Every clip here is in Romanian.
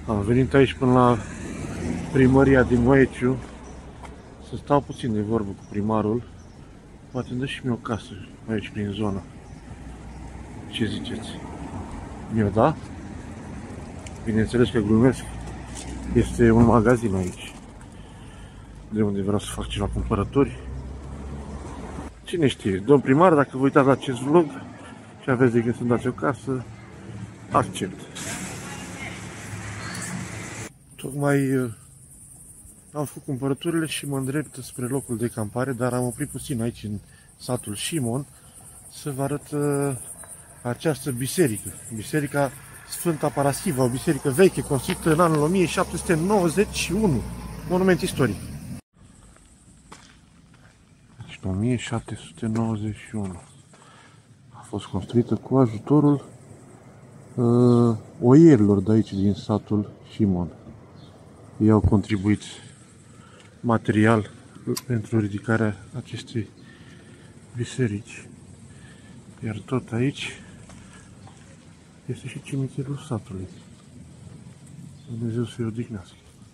Am venit aici până la primăria din Moeciu să stau puțin de vorbă cu primarul. Poate îmi dă și mie o casă aici prin zonă. Ce ziceți? Mi-o da? Bineînțeles că glumesc. Este un magazin aici, de unde vreau să fac ceva cumpărături. Cine știe, domn primar, dacă vă uitați la acest vlog și aveți de gând să-mi dați o casă, accept. Tocmai am făcut cumpărăturile și mă îndrept spre locul de campare, dar am oprit puțin aici în satul Șimon să vă arăt această biserică. Biserica Sfânta Paraschiva, o biserică veche, construită în anul 1791, monument istoric. Deci, în 1791 a fost construită cu ajutorul oierilor de aici, din satul Șimon. Ei au contribuit material pentru ridicarea acestei biserici. Iar tot aici este și cimitirul satului. Dumnezeu să-i odihnească.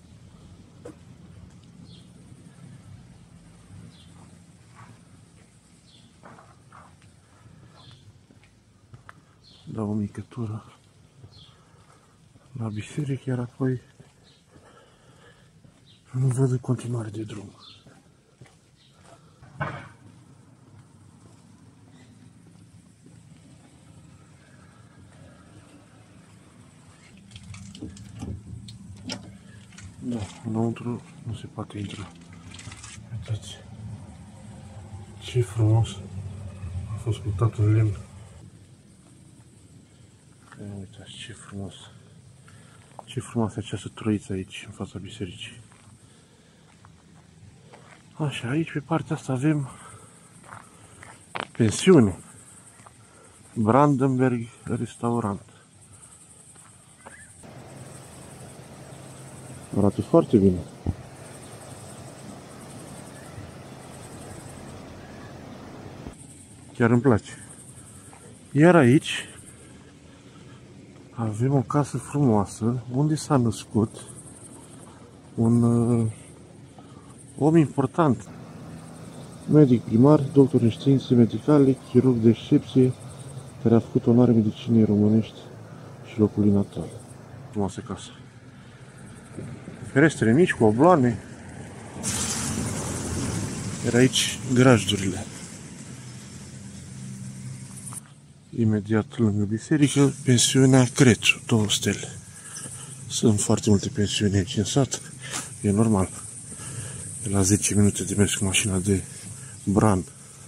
Dau o mică tură la biserică, iar apoi nu văd în continuare de drum. Da, înăuntru nu se poate intra. Uitați ce frumos a fost sculptat în lemn. Uitați ce frumos. Ce frumoasă această troiță aici, în fața bisericii. Așa, aici pe partea asta avem pensiune. Brandenburg Restaurant. Arată foarte bine. Chiar îmi place. Iar aici avem o casă frumoasă unde s-a născut un om important. Medic primar, doctor în științe medicale, chirurg de excepție, care a făcut onoare medicinei românești și locului natal. Frumoasă casă. Ferestre mici cu obloane. Iar aici grajdurile. Imediat lângă biserică, pensiunea Crețu, 2 stele. Sunt foarte multe pensiuni aici în sat, e normal. De la 10 minute de mers cu mașina de Bran.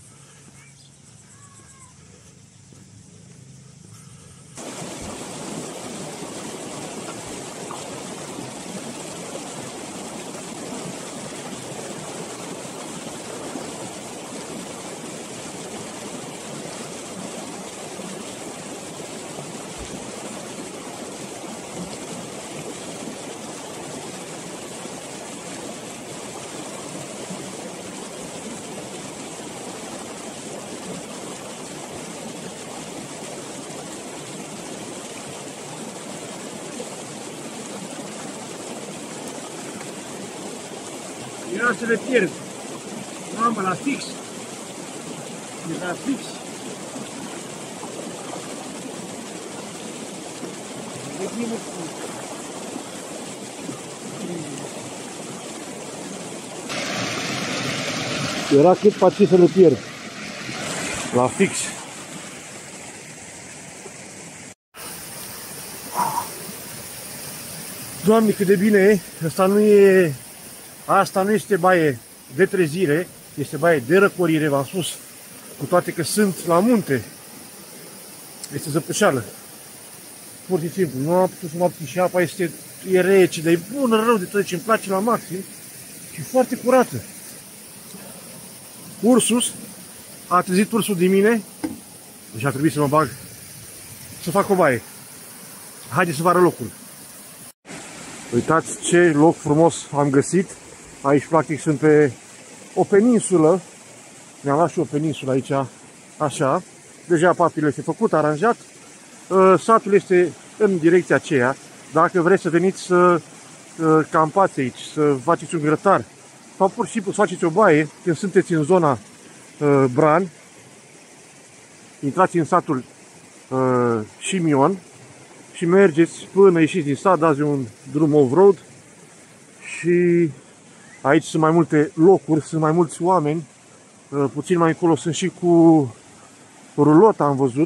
Era să le pierd. Mamă, la fix. E la fix. Era cât paci să le pierd. La fix. Doamne, cât de bine e. Asta nu este baie de trezire, este baie de răcorire, v-am spus. Cu toate că sunt la munte. Este zăpășeală. Pur și simplu, nu am putut să mă apuc și apa e rece, dar e bună, rău de tot ce îmi place la maxim și foarte curată. Ursus, a trezit ursul din mine, deci a trebuit să mă bag să fac o baie. Haideți să vă arăt locul. Uitați ce loc frumos am găsit. Aici practic sunt pe o peninsulă. Mi-am luat și o peninsulă aici, așa. Deja patul este făcut, aranjat. Satul este în direcția aceea. Dacă vreți să veniți să campați aici, să faceți un grătar sau pur și simplu să faceți o baie, când sunteți în zona Bran, intrați în satul Șimion și mergeți până ieșiți din sat, dați un drum off-road și aici sunt mai multe locuri, sunt mai mulți oameni, puțin mai încolo sunt și cu rulota, am văzut.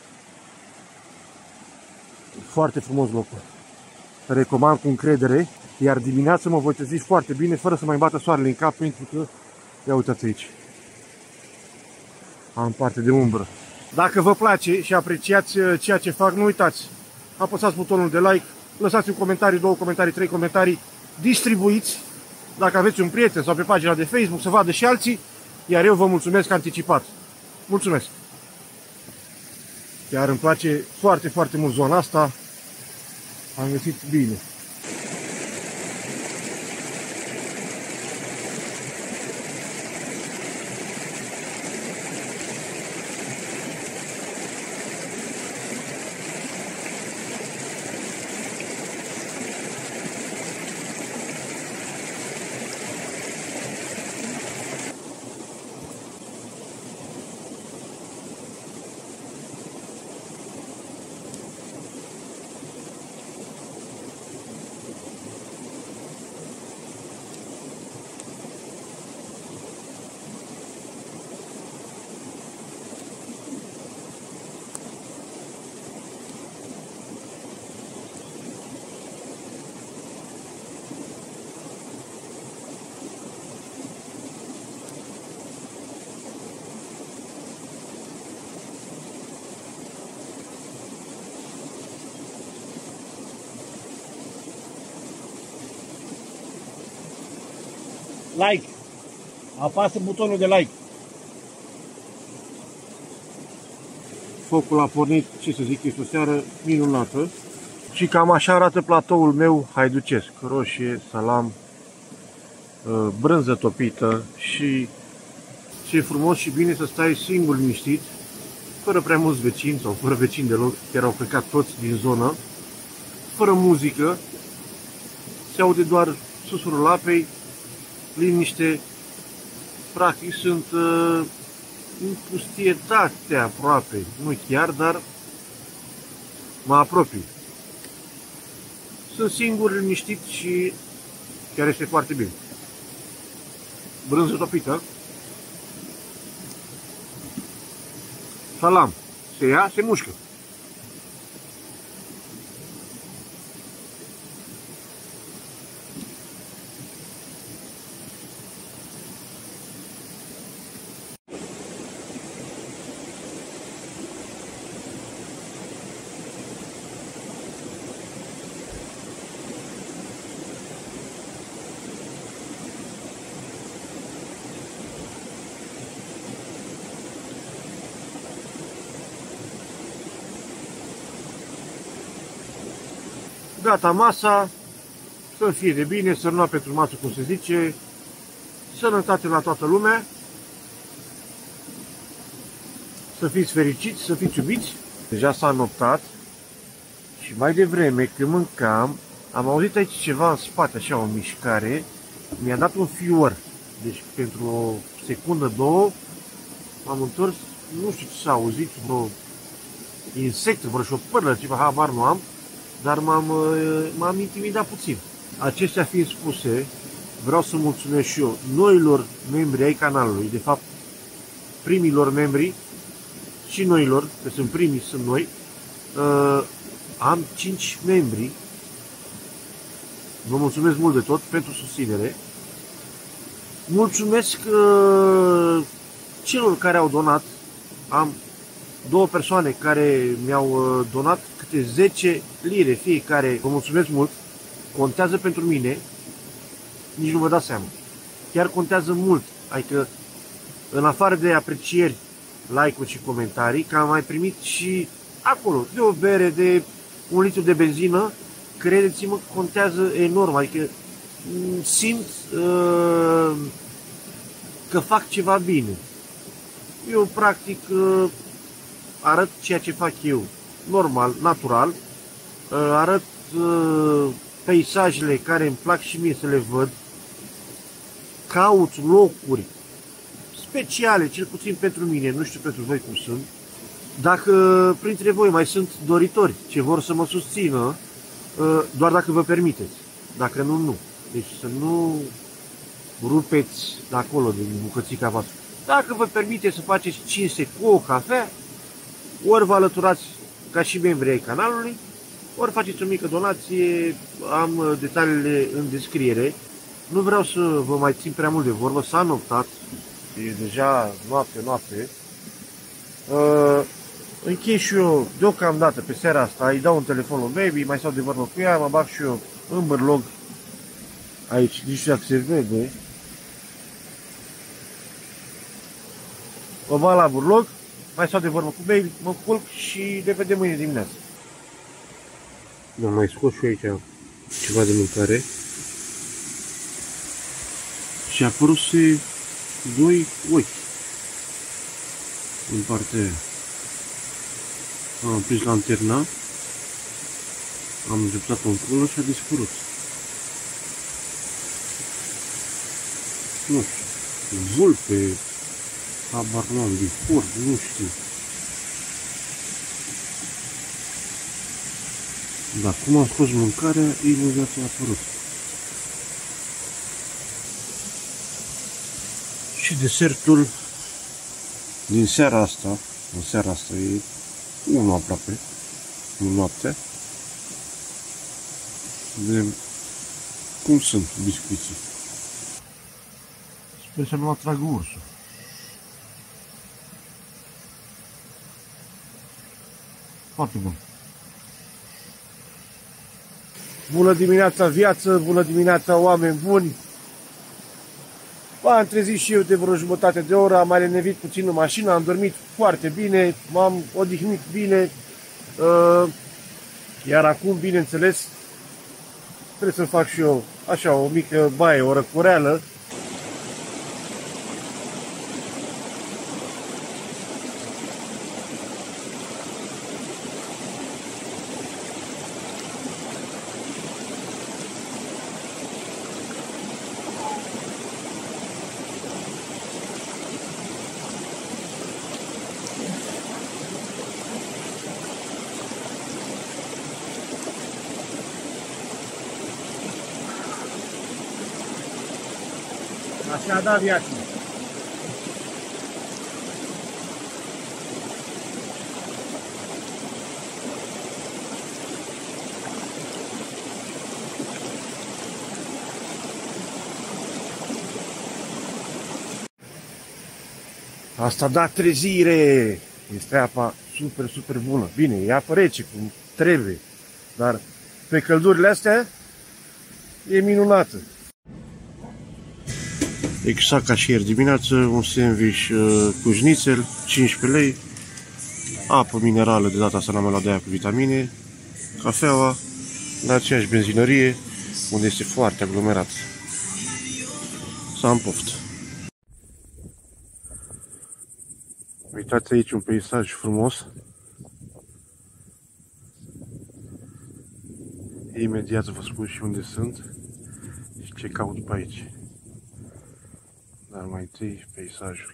Foarte frumos locul. Recomand cu încredere, iar dimineața mă voi trezi foarte bine, fără să mai bată soarele în cap, pentru că, ia uitați aici, am parte de umbră. Dacă vă place și apreciați ceea ce fac, nu uitați, apăsați butonul de like, lăsați un comentariu, 2 comentarii, 3 comentarii, distribuiți, dacă aveți un prieten sau pe pagina de Facebook, să vadă și alții, iar eu vă mulțumesc anticipat. Mulțumesc! Chiar îmi place foarte, foarte mult zona asta, am găsit bine. Like. Apasă butonul de like. Focul a pornit, ce să zic, este o seară minunată. Și cam așa arată platoul meu haiducesc. Roșie, salam, brânză topită și ce frumos și bine să stai singur liniștit, fără prea mulți vecini sau fără vecini deloc, chiar au plecat toți din zonă, fără muzică, se aude doar susurul apei, liniște, practic sunt în pustietate aproape, nu chiar, dar mă apropii. Sunt singur, liniștit și chiar este foarte bine. Brânză topită, salam, se ia, se mușcă. Gata masa, să fie de bine, sărna pentru masă, cum se zice, sănătate la toată lumea, să fiți fericiți, să fiți iubiți. Deja s-a noptat și mai devreme când mâncam, am auzit aici ceva în spate, așa o mișcare, mi-a dat un fior. Deci pentru o secundă, două, m-am întors, nu știu ce s-a auzit, vreo insect, vreo șopârlă, ceva, habar nu am. Dar m-am intimidat puțin. Acestea fiind spuse, vreau să mulțumesc și eu noilor membri ai canalului, de fapt primilor membri și noilor, că sunt primii, sunt noi. Am 5 membri. Vă mulțumesc mult de tot pentru susținere. Mulțumesc celor care au donat. Am 2 persoane care mi-au donat câte 10 lire fiecare. Vă mulțumesc mult. Contează pentru mine. Nici nu vă dați seama. Chiar contează mult. Adică, în afară de aprecieri, like-uri și comentarii, că am mai primit și acolo, de o bere, de un litru de benzină, credeți-mă, contează enorm. Adică simt că fac ceva bine. Eu, practic, arăt ceea ce fac eu, normal, natural, arăt peisajele care îmi plac și mie să le văd, caut locuri speciale, cel puțin pentru mine, nu știu pentru voi cum sunt. Dacă printre voi mai sunt doritori ce vor să mă susțină, doar dacă vă permiteți. Dacă nu, nu. Deci să nu rupeți de acolo, din bucățica voastră. Dacă vă permiteți să faceți cinste cu o cafea, ori vă alăturați ca și membri ai canalului, ori faceți o mică donație, am detaliile în descriere. Nu vreau să vă mai țin prea mult de vorbă, s-a noptat, e deja noapte. Închei și eu deocamdată pe seara asta, îi dau un telefon lui baby, mai stau de vorbă cu ea, mă bag și eu în bărlog, aici, nici știu dacă se vede. Mă bag la burlog, mai stau de vorbă cu baby, mă culc și ne vedem mâine dimineață. Am mai scos și aici ceva de mâncare. Și a apărut doi ochi în partea aia. Am prins lanterna, am îndreptat-o încolo și a dispărut. Nu știu, vulpe, habar n-am, bifur, nu știu. Dar cum am scos mâncarea, imediat a apărut. Și desertul din seara asta, în seara asta e 1 aproape, în noapte. Vedem cum sunt biscuiții. Sper să nu atragă ursul. Foarte bun. Bună dimineața viață, bună dimineața oameni buni. M-am trezit și eu de vreo jumătate de oră, am mai lenevit puțin în mașină, am dormit foarte bine, m-am odihnit bine, iar acum, bineînțeles, trebuie să fac și eu așa o mică baie, o răcoreală. Așa da viața. Asta da trezire! Este apa super bună. Bine, e apă rece, cum trebuie. Dar pe căldurile astea e minunată. Exact ca și ieri dimineață, un sandwich cu șnițel, 15 lei, apă minerală, de data asta n-am mai luat de aia cu vitamine, cafeaua, la aceeași benzinărie, unde este foarte aglomerat. Să am poftă. Uitați aici un peisaj frumos. Imediat vă spun și unde sunt și ce caut pe aici. Dar mai întâi peisajul.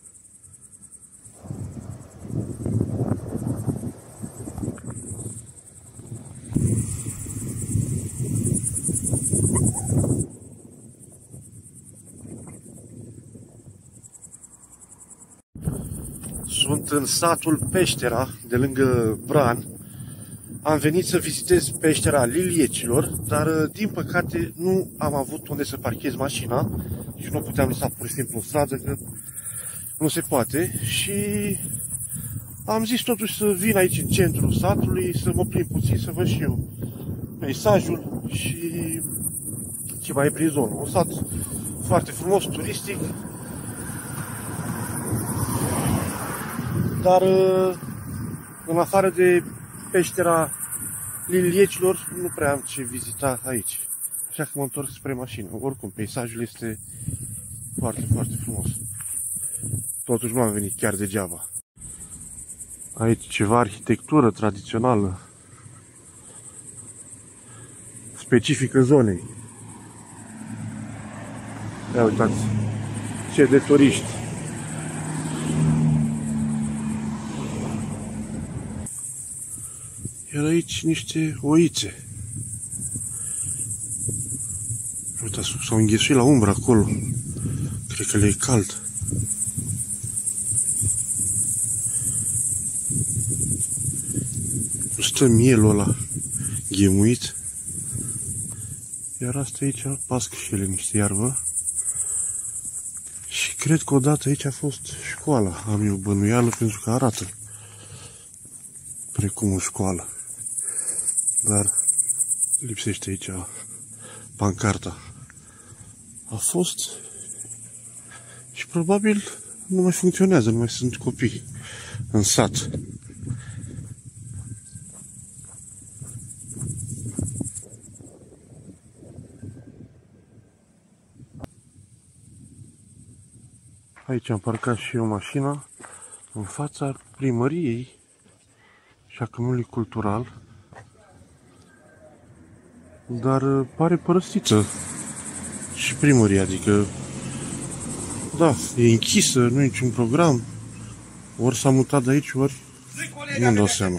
Sunt în satul Peștera, de lângă Bran. Am venit să vizitez peștera Liliecilor, dar din păcate nu am avut unde să parchez mașina și nu puteam lăsa pur și simplu în stradă, că nu se poate. Și am zis totuși să vin aici în centrul satului, să mă plimb puțin, să văd și eu peisajul și ce mai e prin zonă. Un sat foarte frumos, turistic, dar în afară de peștera Liliecilor nu prea am ce vizita aici. Așa că mă întorc spre mașină. Oricum, peisajul este foarte frumos. Totuși nu am venit chiar degeaba. Aici ceva arhitectură tradițională. specifică zonei. Ia uitați ce de turiști. Iar aici niște oițe. Uitați, s-au înghesuit la umbră acolo. Cred că le e cald. Stă mielul ăla ghemuit. Iar asta aici pasc și ele niște iarbă. Și cred că odată aici a fost școala. Am eu bănuială pentru că arată precum o școală. Dar lipsește aici pancarta. A fost și probabil nu mai funcționează, nu mai sunt copii în sat. Aici am parcat și eu mașina în fața primăriei și a Câmpului Cultural, dar pare părăsită și primăria, adică da, e închisă, nu e niciun program, ori s-a mutat de aici, ori nu-mi dau seama.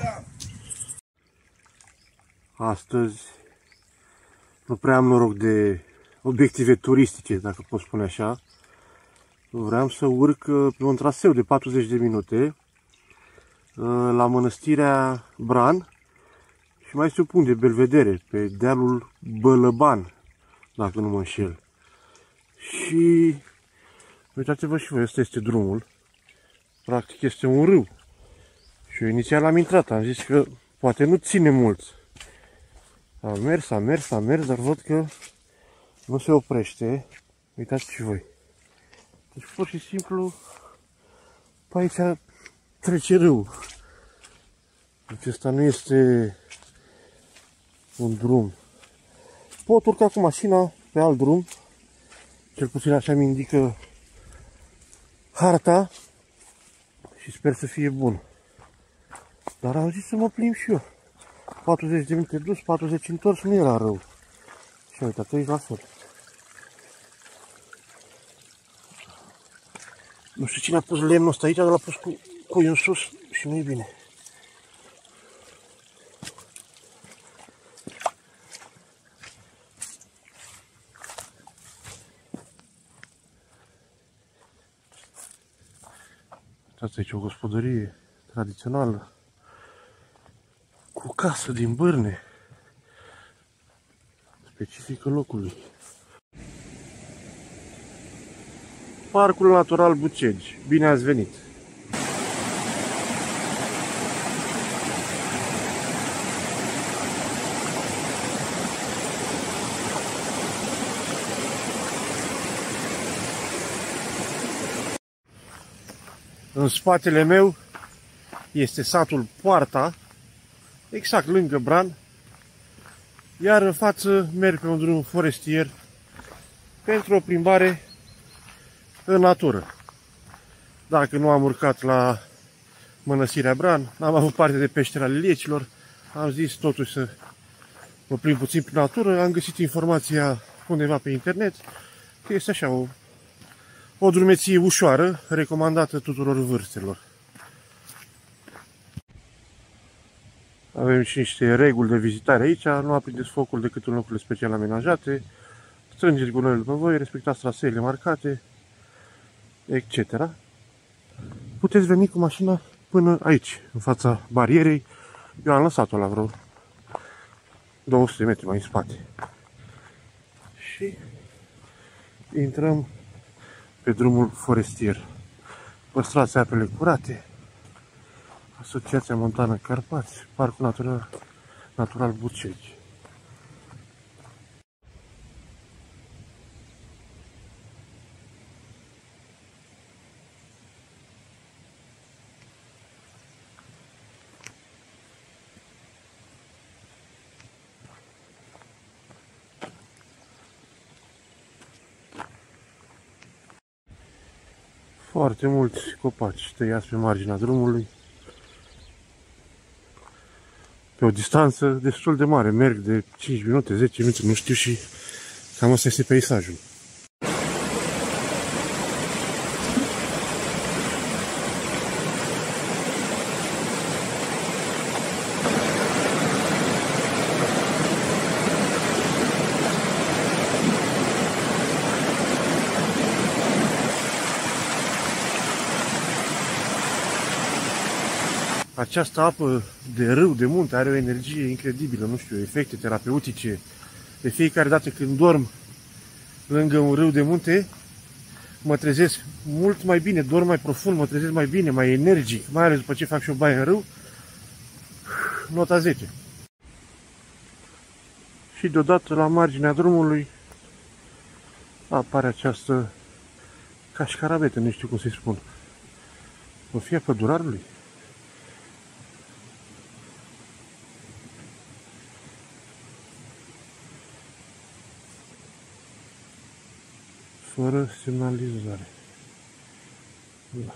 Astăzi nu prea am noroc de obiective turistice, dacă pot spune așa. Vreau să urc pe un traseu de 40 de minute la mănăstirea Bran și mai este un punct de belvedere pe dealul Bălăban, dacă nu mă înșel. Și uitați-vă și voi, ăsta este drumul. Practic este un râu. Și eu inițial am intrat, am zis că poate nu ține mult. Am mers, dar văd că nu se oprește. Uitați și voi. Deci pur și simplu pe aici trece râu. Deci ăsta nu este un drum. Pot urca cu mașina pe alt drum. Cel puțin așa mi indică harta. Și sper să fie bun. Dar am zis să mă plimb și eu. 40 de minute dus, 40 întors, nu era rău. Și uitați, aici la fel. Nu știu cine a pus lemnul ăsta aici, dar l-a pus cu cuiul în sus și nu-i bine. Uitați aici o gospodărie tradițională cu casă din bârne specifică locului. Parcul Natural Bucegi. Bine ați venit! În spatele meu este satul Poarta, exact lângă Bran, iar în față merg pe un drum forestier pentru o plimbare în natură. Dacă nu am urcat la mănăstirea Bran, n-am avut parte de peștera Liliecilor, am zis totuși să mă plimb puțin prin natură, am găsit informația undeva pe internet că este așa o drumeție ușoară, recomandată tuturor vârstelor. Avem și niște reguli de vizitare aici, nu aprindeți focul decât în locurile special amenajate, strângeți gunoiul după voi, respectați traseele marcate, etc. Puteți veni cu mașina până aici, în fața barierei. Eu am lăsat-o la vreo 200 de metri mai în spate. Și intrăm pe drumul forestier. Păstrați apele curate. Asociația Montană Carpați, Parcul Natural Bucegi. Foarte mulți copaci tăiați pe marginea drumului. Pe o distanță destul de mare. Merg de 5 minute, 10 minute, nu știu, și cam asta este peisajul. Această apă de râu, de munte, are o energie incredibilă, nu știu, efecte terapeutice. De fiecare dată când dorm lângă un râu de munte, mă trezesc mult mai bine, dorm mai profund, mă trezesc mai bine, mai energic, mai ales după ce fac și o baie în râu. Nota 10. Și deodată la marginea drumului apare această cașcarabetă, nu știu cum să-i spun. O fi a pădurarului? Fără semnalizare. Da.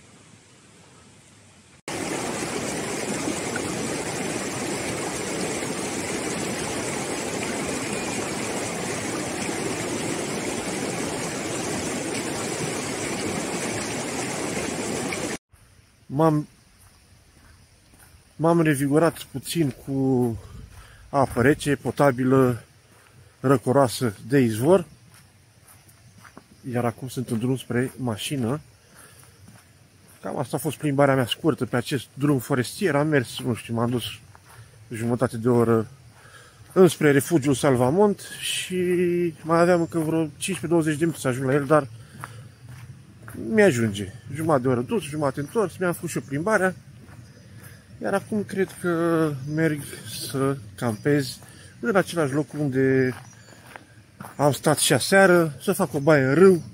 M-am revigorat puțin cu apă rece, potabilă, răcoroasă de izvor. Iar acum sunt în drum spre mașină. Cam asta a fost plimbarea mea scurtă pe acest drum forestier. Am mers, nu știu, m-am dus jumătate de oră înspre refugiul Salvamont și mai aveam încă vreo 15-20 de minute să ajung la el, dar mi-ajunge. Jumătate de oră dus, jumătate întors, mi-am făcut și o plimbarea. Iar acum cred că merg să campez în același loc unde am stat și aseară, să fac o baie în râu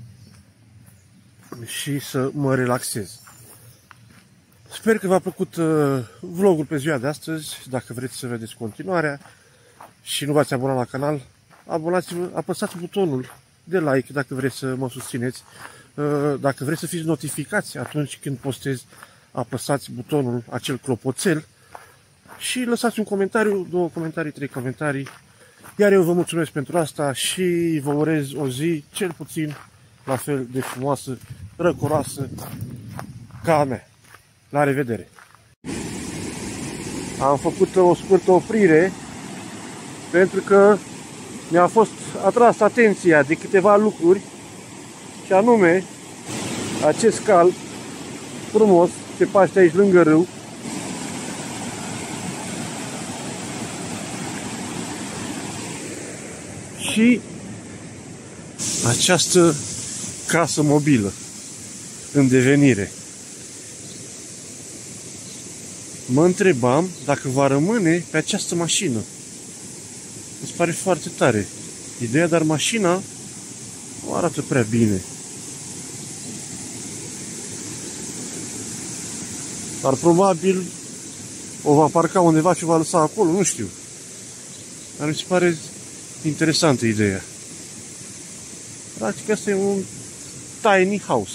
și să mă relaxez. Sper că v-a plăcut vlogul pe ziua de astăzi. Dacă vreți să vedeți continuarea și nu v-ați abonat la canal, abonați-vă, apăsați butonul de like dacă vreți să mă susțineți. Dacă vreți să fiți notificați atunci când postez, apăsați butonul, acel clopoțel, și lăsați un comentariu, 2 comentarii, 3 comentarii. Iar eu vă mulțumesc pentru asta și vă urez o zi cel puțin la fel de frumoasă, răcoroasă ca a mea. La revedere! Am făcut o scurtă oprire pentru că mi-a fost atras atenția de câteva lucruri, și anume acest cal frumos se paște aici lângă râu. Și această casă mobilă în devenire. Mă întrebam dacă va rămâne pe această mașină. Îmi pare foarte tare ideea, dar mașina nu arată prea bine. Dar probabil o va parca undeva și o va lăsa acolo, nu știu. Dar mi se pare interesantă ideea. Practic asta e un tiny house.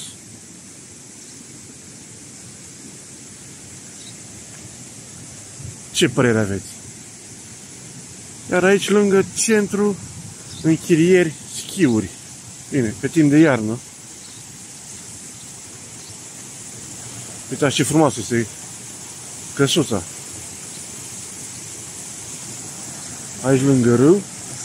Ce părere aveți? Iar aici lângă centru închirieri, schiuri. Bine, pe timp de iarnă. Uitați ce frumoasă este căsuța. Aici lângă râu.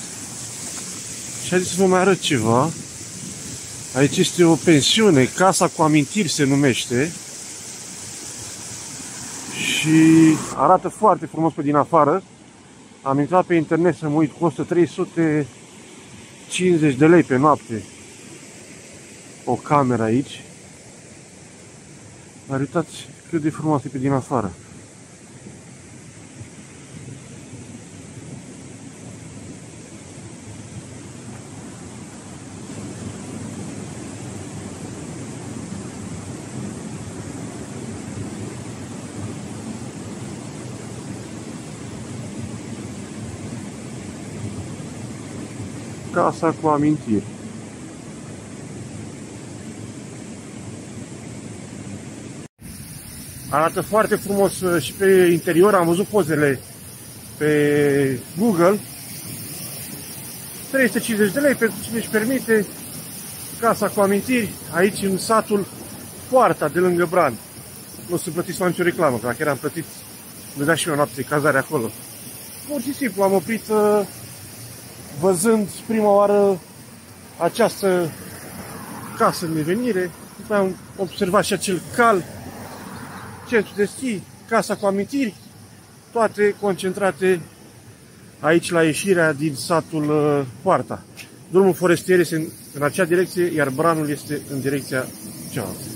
Și haideți să vă mai arăt ceva. Aici este o pensiune, Casa cu Amintiri se numește. Și arată foarte frumos pe din afară. Am intrat pe internet să mă uit, costă 350 de lei pe noapte o cameră aici. Dar uitați cât de frumos e pe din afară. Casa cu Amintiri. Arată foarte frumos și pe interior, am văzut pozele pe Google, 350 de lei pentru cine își permite, casa cu amintiri, aici în satul Poarta, de lângă Bran. Nu o să plătiți la nicio reclamă, că dacă eram plătit, îmi dea și eu noapte cazare acolo. Pur și simplu am oprit văzând prima oară această casă în devenire, după am observat și acel cal, centru de schi, casa cu amintiri, toate concentrate aici la ieșirea din satul Poarta. Drumul forestier este în acea direcție, iar Branul este în direcția cealaltă.